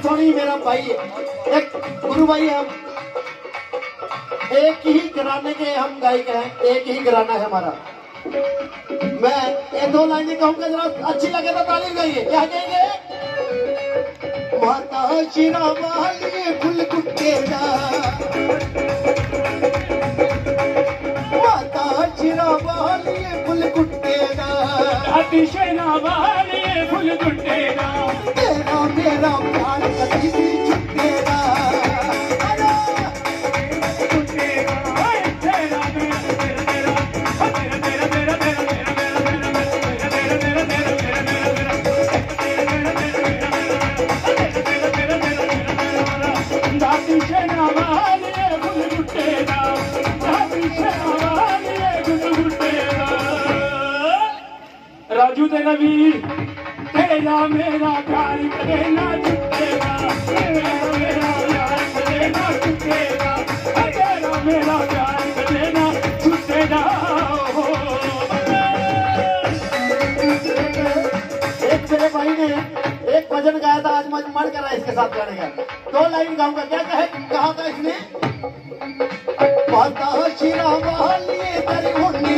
सोनी मेरा भाई एक गुरु भाई हम एक ही घराने के हम गायक हैं, एक ही घराना है हमारा। मैं ये दो लाइनें कहूंगा, जरा अच्छी लगे तो ताली गाइए। क्या कहेंगे? माता शिरा वाली फुल कुटेरा, माता शिरा वाली फुल कुटेरा, शेरा वाली फुल कुटेरा, तेरा मेरा प्यार कभी भी छुटेगा। राजू तेरा वीर तेरा मेरा प्यार कदे ना छूटेगा, तेरा मेरा प्यार कदे ना छूटेगा, तेरा मेरा प्यार कदे ना छूटेगा। एक मेरे भाई ने एक भजन गाया था, आज मैं मन कर रहा है इसके साथ गाने का। दो लाइन गाऊंगा। क्या कहा था इसने? माता शिरा वाली तेरी